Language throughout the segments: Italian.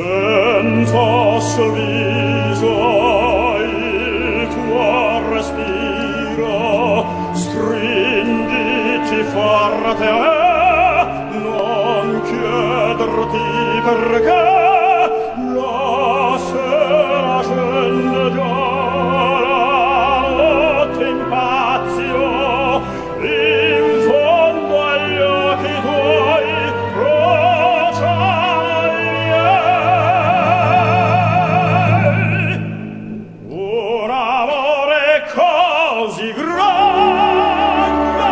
senza sorriso il tuo respiro stringiti forte a me, non chiederti perché la sera scende già, la notte impazio in fondo agli occhi tuoi un amore così grande,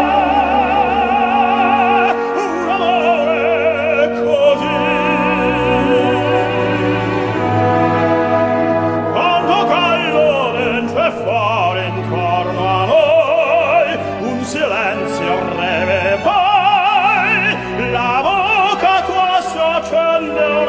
un amore così, quanto caldo dentro e fuori intorno a noi, un silenzio breve poi, la bocca tua si accende